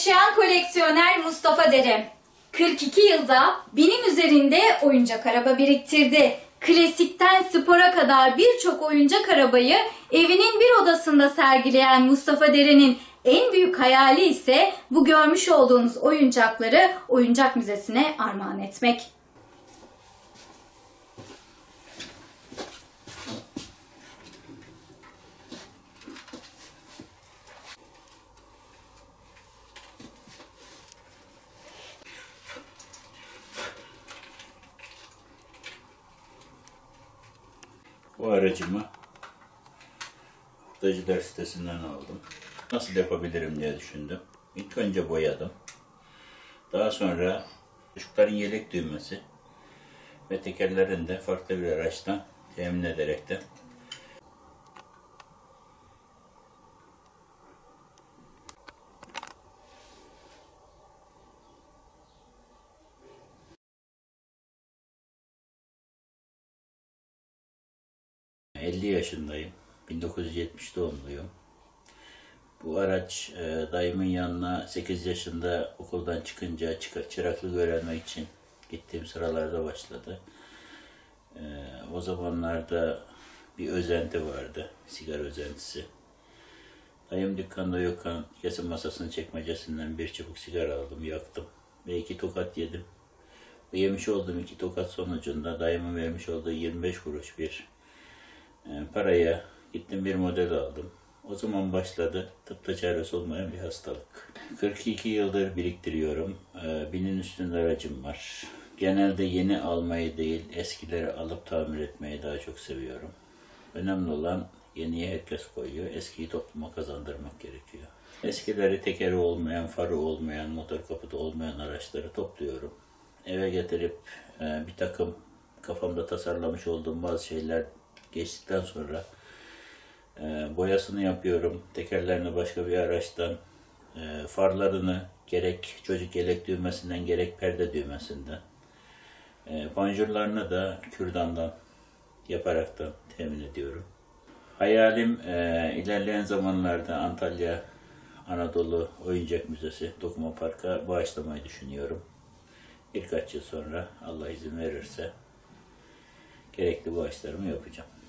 Yaşayan koleksiyoner Mustafa Dere 42 yılda 1000'in üzerinde oyuncak araba biriktirdi. Klasikten spora kadar birçok oyuncak arabayı evinin bir odasında sergileyen Mustafa Dere'nin en büyük hayali ise bu görmüş olduğunuz oyuncakları oyuncak müzesine armağan etmek. Bu aracımı Hurdacılar sitesinden aldım. Nasıl yapabilirim diye düşündüm. İlk önce boyadım. Daha sonra ışıkların yelek düğmesi ve tekerlerini de farklı bir araçtan temin ederekten ...50 yaşındayım. 1970 doğumluyum. Bu araç dayımın yanına 8 yaşında okuldan çıkınca çıraklık öğrenmek için gittiğim sıralarda başladı. O zamanlarda bir özenti vardı, sigara özentisi. Dayım dükkanda yokken kesim masasının çekmecesinden bir çubuk sigara aldım, yaktım ve 2 tokat yedim. Bu yemiş olduğum 2 tokat sonucunda dayımın vermiş olduğu 25 kuruş bir paraya gittim bir model aldım. O zaman başladı tıpta çaresi olmayan bir hastalık. 42 yıldır biriktiriyorum. 1000'in üstünde aracım var. Genelde yeni almayı değil, eskileri alıp tamir etmeyi daha çok seviyorum. Önemli olan yeniye herkes koyuyor, eskiyi topluma kazandırmak gerekiyor. Eskileri tekeri olmayan, farı olmayan, motor kaputu olmayan araçları topluyorum. Eve getirip bir takım kafamda tasarlamış olduğum bazı şeyler geçtikten sonra boyasını yapıyorum. Tekerlerini başka bir araçtan, farlarını gerek çocuk yelek düğmesinden gerek perde düğmesinden, panjurlarını da kürdandan yaparaktan temin ediyorum. Hayalim ilerleyen zamanlarda Antalya Anadolu Oyuncak Müzesi Dokuma Park'a bağışlamayı düşünüyorum. Birkaç yıl sonra Allah izin verirse gerekli bağışlarımı yapacağım.